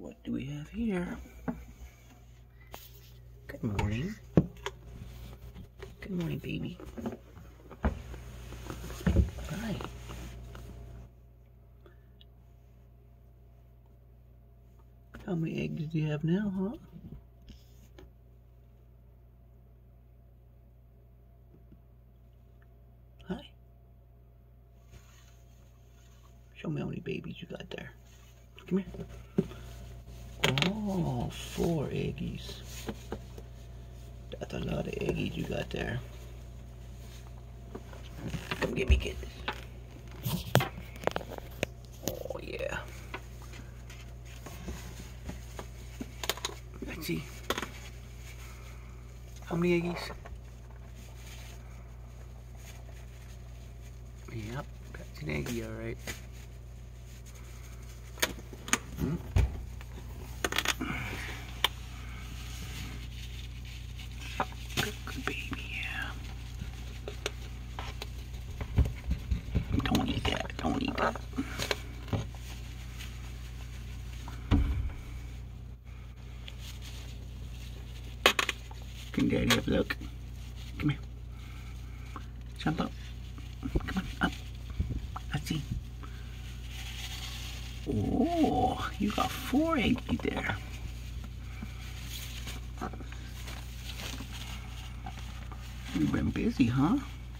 What do we have here? Good morning. Good morning, baby. Hi. How many eggs do you have now, huh? Hi. Show me how many babies you got there. Come here. Oh, 4 eggies. That's a lot of eggies you got there. Come get me, kid. Oh, yeah. Let's see. How many eggies? Yep, that's an eggie, alright. Good baby, yeah. Don't eat that, don't eat that. Can Daddy have a look? Come here. Jump up. Come on, up. Let's see. Oh, you got 4 eggies there. You've been busy, huh?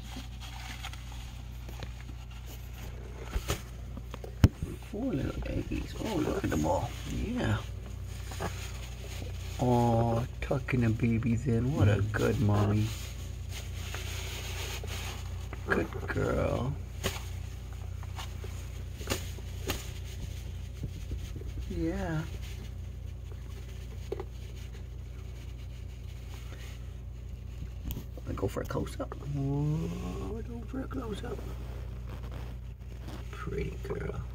Four little eggies. Oh, look at them all. Yeah. Oh, tucking the babies in. What a good mommy. Good girl. Yeah. Go for a close-up. Whoa, go for a close-up. Pretty girl.